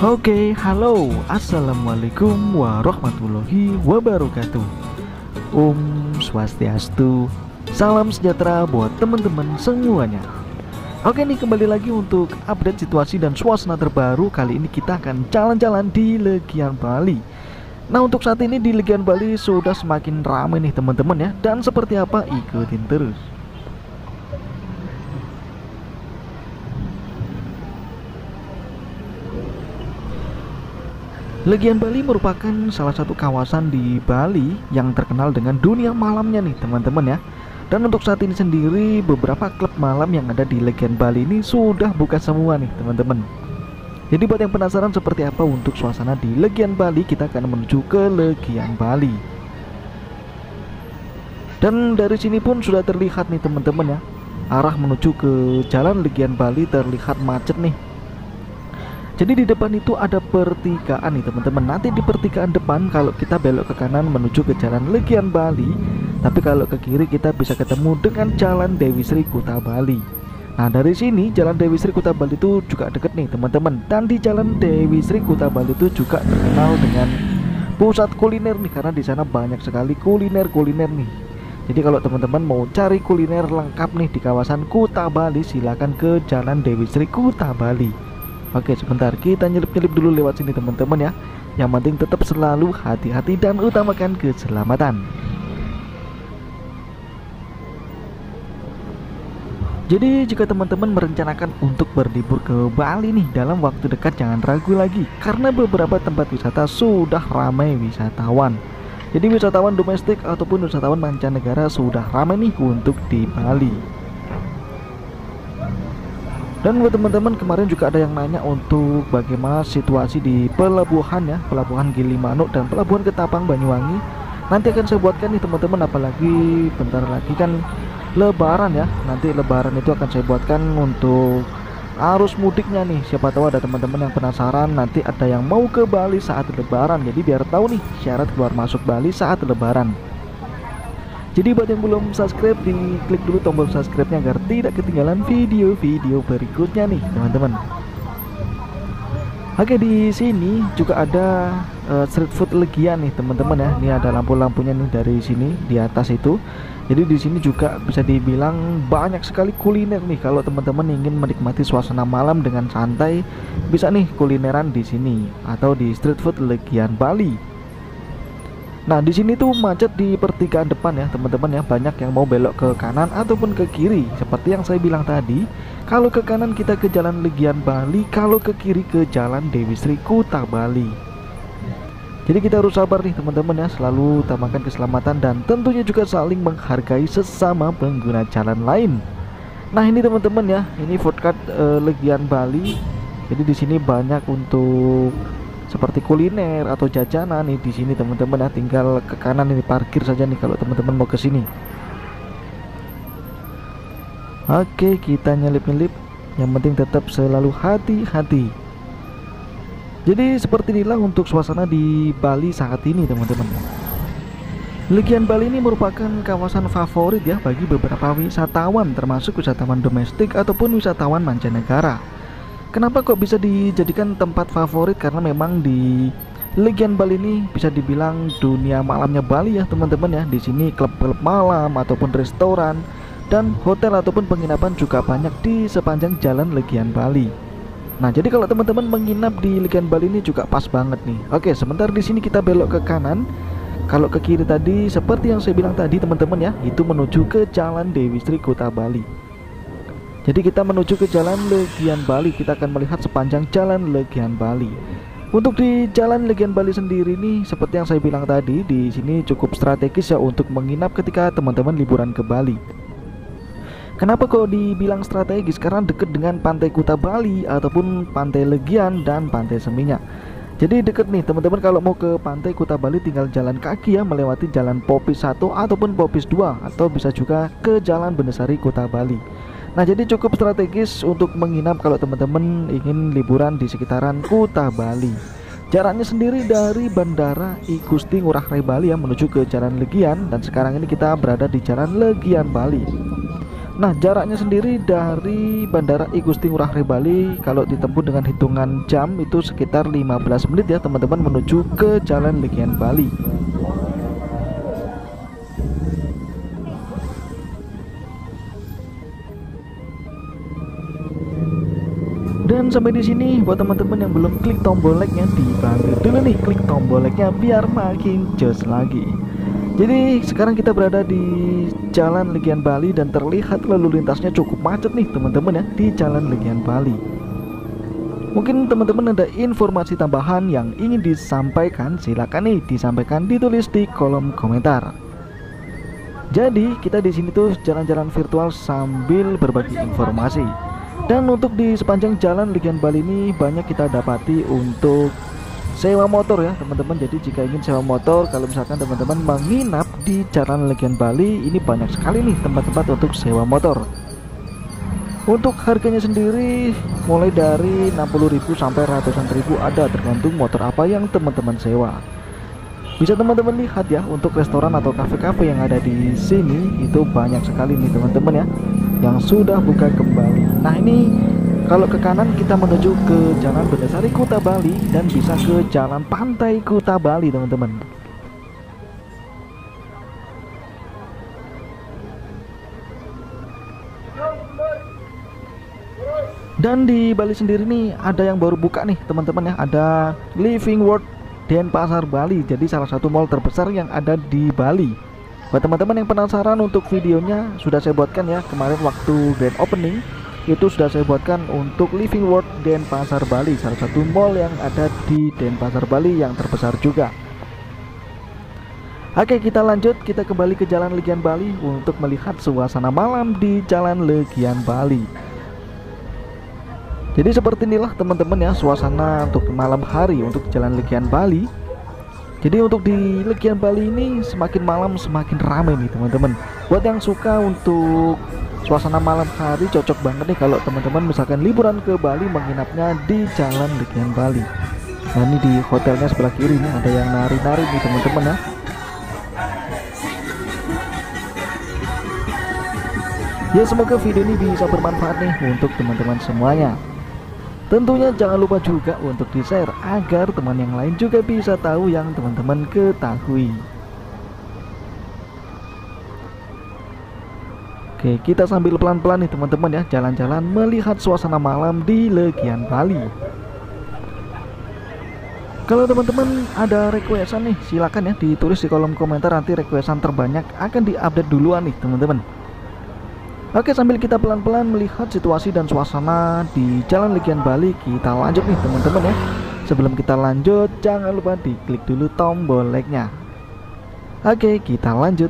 Oke, halo, assalamualaikum warahmatullahi wabarakatuh. Om Swastiastu, salam sejahtera buat teman-teman semuanya. Oke nih, kembali lagi untuk update situasi dan suasana terbaru. Kali ini kita akan jalan-jalan di Legian Bali. Nah, untuk saat ini di Legian Bali sudah semakin ramai nih teman-teman ya. Dan seperti apa, ikutin terus. Legian Bali merupakan salah satu kawasan di Bali yang terkenal dengan dunia malamnya nih teman-teman ya. Dan untuk saat ini sendiri beberapa klub malam yang ada di Legian Bali ini sudah buka semua nih teman-teman. Jadi buat yang penasaran seperti apa untuk suasana di Legian Bali, kita akan menuju ke Legian Bali. Dan dari sini pun sudah terlihat nih teman-teman ya, arah menuju ke Jalan Legian Bali terlihat macet nih. Jadi di depan itu ada pertigaan nih teman-teman. Nanti di pertigaan depan kalau kita belok ke kanan menuju ke Jalan Legian Bali, tapi kalau ke kiri kita bisa ketemu dengan Jalan Dewi Sri Kuta Bali. Nah, dari sini Jalan Dewi Sri Kuta Bali itu juga deket nih teman-teman. Dan di Jalan Dewi Sri Kuta Bali itu juga terkenal dengan pusat kuliner nih, karena di sana banyak sekali kuliner-kuliner nih. Jadi kalau teman-teman mau cari kuliner lengkap nih di kawasan Kuta Bali, silakan ke Jalan Dewi Sri Kuta Bali. Oke, sebentar, kita nyelip-nyelip dulu lewat sini teman-teman ya. Yang penting tetap selalu hati-hati dan utamakan keselamatan. Jadi jika teman-teman merencanakan untuk berlibur ke Bali nih dalam waktu dekat, jangan ragu lagi, karena beberapa tempat wisata sudah ramai wisatawan. Jadi wisatawan domestik ataupun wisatawan mancanegara sudah ramai nih untuk di Bali. Dan buat teman-teman, kemarin juga ada yang nanya untuk bagaimana situasi di pelabuhan ya, pelabuhan Gili Manuk dan pelabuhan Ketapang Banyuwangi. Nanti akan saya buatkan nih teman-teman, apalagi bentar lagi kan Lebaran ya. Nanti Lebaran itu akan saya buatkan untuk arus mudiknya nih. Siapa tahu ada teman-teman yang penasaran, nanti ada yang mau ke Bali saat Lebaran. Jadi biar tahu nih syarat keluar masuk Bali saat Lebaran. Jadi buat yang belum subscribe, diklik dulu tombol subscribe-nya agar tidak ketinggalan video-video berikutnya nih teman-teman. Oke, di sini juga ada street food Legian nih teman-teman ya. Ini ada lampu-lampunya nih dari sini di atas itu. Jadi di sini juga bisa dibilang banyak sekali kuliner nih. Kalau teman-teman ingin menikmati suasana malam dengan santai, bisa nih kulineran di sini atau di street food Legian Bali. Nah, di sini tuh macet di pertigaan depan ya teman-teman ya. Banyak yang mau belok ke kanan ataupun ke kiri. Seperti yang saya bilang tadi, kalau ke kanan kita ke Jalan Legian Bali, kalau ke kiri ke Jalan Dewi Sri Kuta Bali. Jadi kita harus sabar nih teman-teman ya, selalu utamakan keselamatan dan tentunya juga saling menghargai sesama pengguna jalan lain. Nah, ini teman-teman ya, ini food court Legian Bali. Jadi di sini banyak untuk seperti kuliner atau jajanan nih di sini teman-teman ya. Tinggal ke kanan ini parkir saja nih kalau teman-teman mau ke sini. Oke, kita nyelip-nyelip. Yang penting tetap selalu hati-hati. Jadi seperti inilah untuk suasana di Bali saat ini teman-teman. Legian Bali ini merupakan kawasan favorit ya bagi beberapa wisatawan, termasuk wisatawan domestik ataupun wisatawan mancanegara. Kenapa kok bisa dijadikan tempat favorit? Karena memang di Legian Bali ini bisa dibilang dunia malamnya Bali ya teman-teman ya. Di sini klub-klub malam ataupun restoran dan hotel ataupun penginapan juga banyak di sepanjang Jalan Legian Bali. Nah, jadi kalau teman-teman menginap di Legian Bali ini juga pas banget nih. Oke, sebentar, di sini kita belok ke kanan. Kalau ke kiri tadi seperti yang saya bilang tadi teman-teman ya, itu menuju ke Jalan Dewi Sri Kuta Bali. Jadi kita menuju ke Jalan Legian Bali, kita akan melihat sepanjang Jalan Legian Bali. Untuk di Jalan Legian Bali sendiri nih, seperti yang saya bilang tadi, di sini cukup strategis ya untuk menginap ketika teman-teman liburan ke Bali. Kenapa kok dibilang strategis? Karena dekat dengan Pantai Kuta Bali ataupun Pantai Legian dan Pantai Seminyak. Jadi deket nih teman-teman, kalau mau ke Pantai Kuta Bali tinggal jalan kaki ya, melewati Jalan Popis 1 ataupun Popis 2, atau bisa juga ke Jalan Benesari Kuta Bali. Nah, jadi cukup strategis untuk menginap kalau teman-teman ingin liburan di sekitaran Kuta Bali. Jaraknya sendiri dari Bandara I Gusti Ngurah Rai Bali ya menuju ke Jalan Legian, dan sekarang ini kita berada di Jalan Legian Bali. Nah, jaraknya sendiri dari Bandara I Gusti Ngurah Rai Bali kalau ditempuh dengan hitungan jam itu sekitar 15 menit ya teman-teman menuju ke Jalan Legian Bali. Dan sampai di sini buat teman-teman yang belum klik tombol like-nya, dibantu dulu nih klik tombol like-nya biar makin jos lagi. Jadi sekarang kita berada di Jalan Legian Bali dan terlihat lalu lintasnya cukup macet nih teman-teman ya di Jalan Legian Bali. Mungkin teman-teman ada informasi tambahan yang ingin disampaikan, silakan nih disampaikan, ditulis di kolom komentar. Jadi kita di sini tuh jalan-jalan virtual sambil berbagi informasi. Dan untuk di sepanjang Jalan Legian Bali ini banyak kita dapati untuk sewa motor ya teman-teman. Jadi jika ingin sewa motor, kalau misalkan teman-teman menginap di Jalan Legian Bali, ini banyak sekali nih tempat-tempat untuk sewa motor. Untuk harganya sendiri mulai dari 60.000 sampai ratusan ribu, ada tergantung motor apa yang teman-teman sewa. Bisa teman-teman lihat ya, untuk restoran atau kafe-kafe yang ada di sini itu banyak sekali nih teman-teman ya yang sudah buka kembali. Nah, ini kalau ke kanan kita menuju ke Jalan Bendasari Kuta Bali dan bisa ke Jalan Pantai Kuta Bali teman-teman. Dan di Bali sendiri nih ada yang baru buka nih teman-teman ya, ada Living World Denpasar Bali. Jadi salah satu mall terbesar yang ada di Bali. Buat teman-teman yang penasaran, untuk videonya sudah saya buatkan ya kemarin waktu grand opening. Itu sudah saya buatkan untuk Living World Denpasar Bali, salah satu mall yang ada di Denpasar Bali yang terbesar juga. Oke, kita lanjut, kita kembali ke Jalan Legian Bali untuk melihat suasana malam di Jalan Legian Bali. Jadi seperti inilah teman-teman ya suasana untuk malam hari untuk Jalan Legian Bali. Jadi untuk di Legian Bali ini semakin malam semakin ramai nih teman-teman. Buat yang suka untuk suasana malam hari, cocok banget nih kalau teman-teman misalkan liburan ke Bali menginapnya di Jalan Legian Bali. Nah, ini di hotelnya sebelah kiri nih ada yang nari-nari nih teman-teman ya. Ya, semoga video ini bisa bermanfaat nih untuk teman-teman semuanya. Tentunya jangan lupa juga untuk di-share agar teman yang lain juga bisa tahu yang teman-teman ketahui. Oke, kita sambil pelan-pelan nih teman-teman ya jalan-jalan melihat suasana malam di Legian Bali. Kalau teman-teman ada requestan nih, silakan ya ditulis di kolom komentar, nanti requestan terbanyak akan diupdate duluan nih teman-teman. Oke, sambil kita pelan-pelan melihat situasi dan suasana di Jalan Legian Bali, kita lanjut nih teman-teman ya. Sebelum kita lanjut, jangan lupa diklik dulu tombol like-nya. Oke, kita lanjut.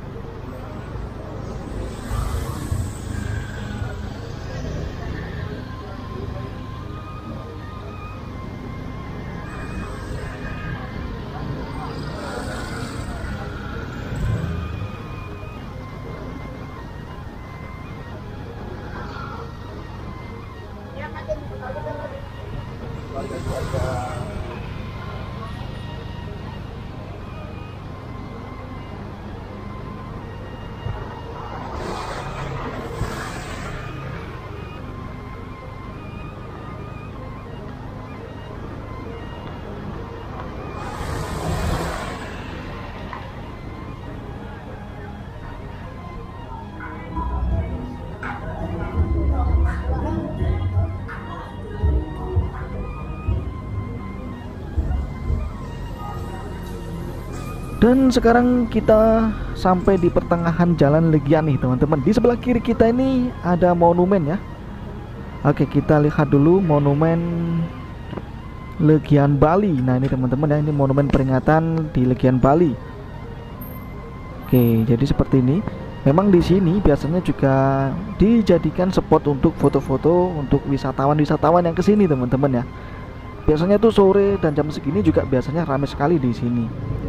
Dan sekarang kita sampai di pertengahan Jalan Legian nih teman-teman. Di sebelah kiri kita ini ada monumen ya. Oke, kita lihat dulu monumen Legian Bali. Nah, ini teman-teman ya, ini monumen peringatan di Legian Bali. Oke, jadi seperti ini. Memang di sini biasanya juga dijadikan spot untuk foto-foto untuk wisatawan-wisatawan yang kesini teman-teman ya. Biasanya tuh sore dan jam segini juga biasanya ramai sekali di sini.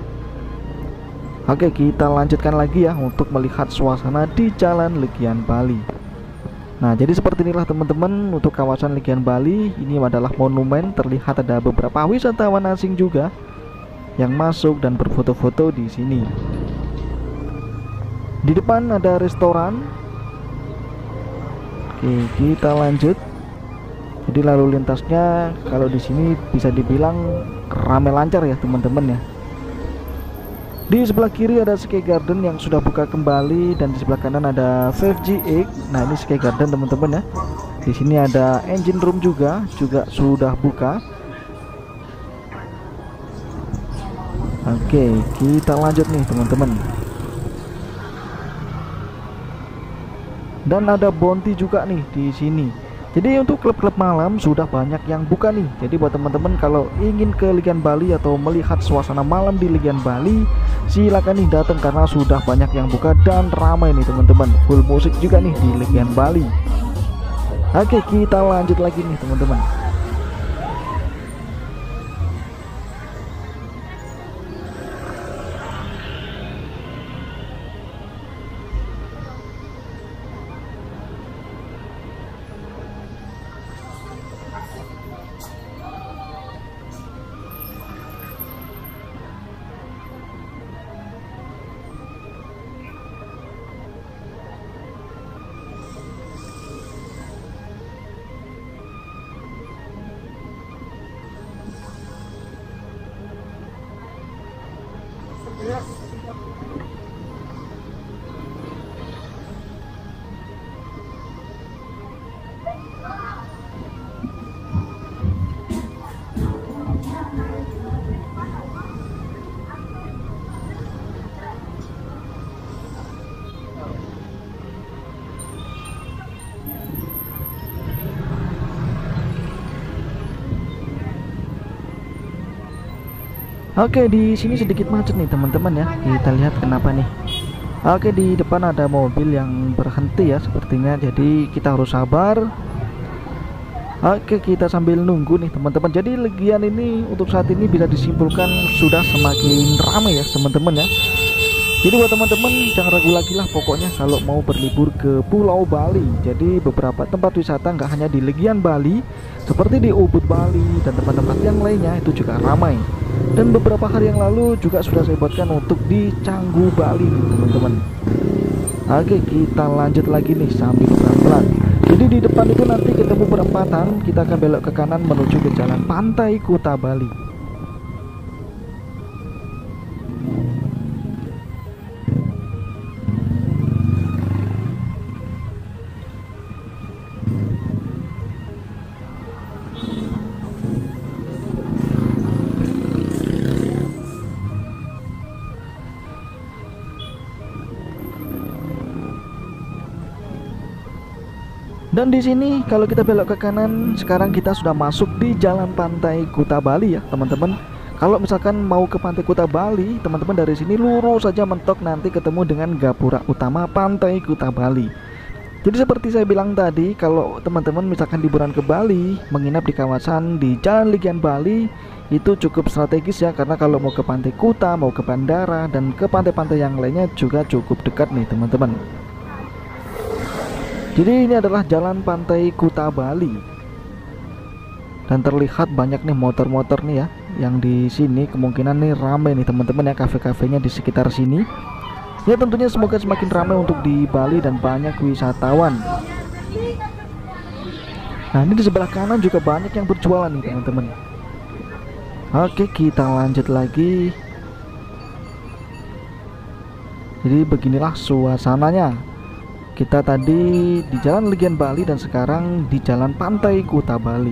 Oke, kita lanjutkan lagi ya untuk melihat suasana di Jalan Legian Bali. Nah, jadi seperti inilah teman-teman untuk kawasan Legian Bali. Ini adalah monumen, terlihat ada beberapa wisatawan asing juga yang masuk dan berfoto-foto di sini. Di depan ada restoran. Oke, kita lanjut. Jadi lalu lintasnya kalau di sini bisa dibilang ramai lancar ya teman-teman ya. Di sebelah kiri ada Sky Garden yang sudah buka kembali, dan di sebelah kanan ada 5G8. Nah, ini Sky Garden teman-teman ya. Di sini ada engine room juga sudah buka. Oke, kita lanjut nih teman-teman. Dan ada bounty juga nih di sini. Jadi untuk klub-klub malam sudah banyak yang buka nih. Jadi buat teman-teman kalau ingin ke Legian Bali atau melihat suasana malam di Legian Bali, silakan nih datang karena sudah banyak yang buka dan ramai nih teman-teman. Full musik juga nih di Legian Bali. Oke, kita lanjut lagi nih teman-teman. Oke, di sini sedikit macet nih teman-teman ya. Kita lihat kenapa nih. Oke, di depan ada mobil yang berhenti ya sepertinya. Jadi kita harus sabar. Oke, kita sambil nunggu nih teman-teman. Jadi Legian ini untuk saat ini bisa disimpulkan sudah semakin ramai ya teman-teman ya. Jadi buat teman-teman jangan ragu lagi lah pokoknya kalau mau berlibur ke Pulau Bali. Jadi beberapa tempat wisata nggak hanya di Legian Bali, seperti di Ubud Bali dan tempat-tempat yang lainnya itu juga ramai. Dan beberapa hari yang lalu juga sudah saya buatkan untuk di Canggu Bali teman-teman. Oke, kita lanjut lagi nih sambil pelan-pelan. Jadi di depan itu nanti ketemu perempatan, kita akan belok ke kanan menuju ke jalan Pantai Kuta Bali. Dan di sini kalau kita belok ke kanan, sekarang kita sudah masuk di Jalan Pantai Kuta Bali ya teman-teman. Kalau misalkan mau ke Pantai Kuta Bali, teman-teman dari sini lurus saja mentok nanti ketemu dengan gapura utama Pantai Kuta Bali. Jadi seperti saya bilang tadi, kalau teman-teman misalkan liburan ke Bali, menginap di kawasan di Jalan Legian Bali, itu cukup strategis ya, karena kalau mau ke Pantai Kuta, mau ke bandara, dan ke pantai-pantai yang lainnya juga cukup dekat nih teman-teman. Jadi ini adalah Jalan Pantai Kuta Bali. Dan terlihat banyak nih motor-motor nih ya, yang di sini kemungkinan nih ramai nih teman-teman ya, kafe-kafenya di sekitar sini. Ya tentunya semoga semakin ramai untuk di Bali dan banyak wisatawan. Nah, ini di sebelah kanan juga banyak yang berjualan nih teman-teman. Oke, kita lanjut lagi. Jadi beginilah suasananya. Kita tadi di Jalan Legian Bali dan sekarang di Jalan Pantai Kuta Bali.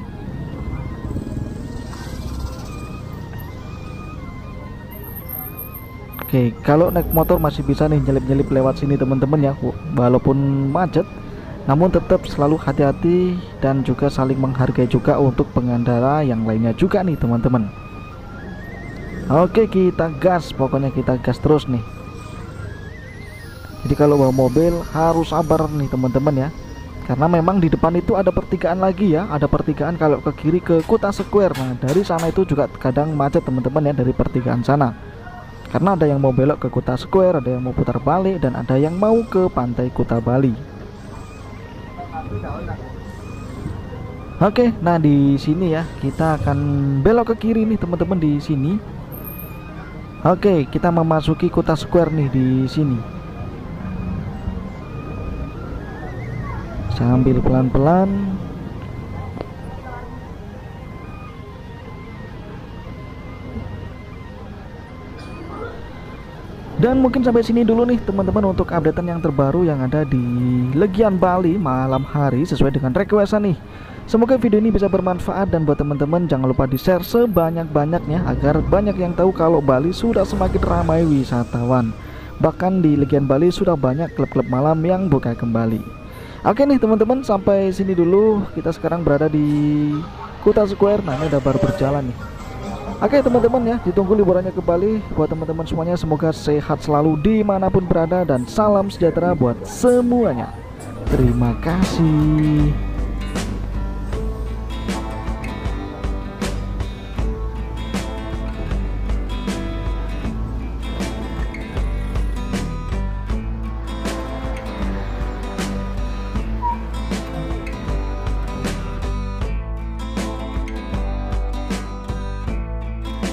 Oke, kalau naik motor masih bisa nih nyelip-nyelip lewat sini teman-teman ya, walaupun macet, namun tetap selalu hati-hati dan juga saling menghargai juga untuk pengendara yang lainnya juga nih teman-teman. Oke, kita gas, pokoknya kita gas terus nih. Jadi kalau bawa mobil harus sabar nih teman-teman ya, karena memang di depan itu ada pertigaan lagi ya, ada pertigaan kalau ke kiri ke Kuta Square. Nah dari sana itu juga kadang macet teman-teman ya, dari pertigaan sana, karena ada yang mau belok ke Kuta Square, ada yang mau putar balik, dan ada yang mau ke Pantai Kuta Bali. Oke, nah di sini ya kita akan belok ke kiri nih teman-teman di sini. Oke, kita memasuki Kuta Square nih di sini. sambil pelan-pelan. Dan mungkin sampai sini dulu nih teman-teman untuk updatean yang terbaru yang ada di Legian Bali malam hari sesuai dengan requestan nih. Semoga video ini bisa bermanfaat, dan buat teman-teman jangan lupa di share sebanyak-banyaknya agar banyak yang tahu kalau Bali sudah semakin ramai wisatawan. Bahkan di Legian Bali sudah banyak klub-klub malam yang buka kembali. Oke nih teman-teman, sampai sini dulu. Kita sekarang berada di Kuta Square. Nah ini udah baru berjalan nih. Oke teman-teman ya, ditunggu liburannya ke Bali. Buat teman-teman semuanya semoga sehat selalu dimanapun berada, dan salam sejahtera buat semuanya. Terima kasih.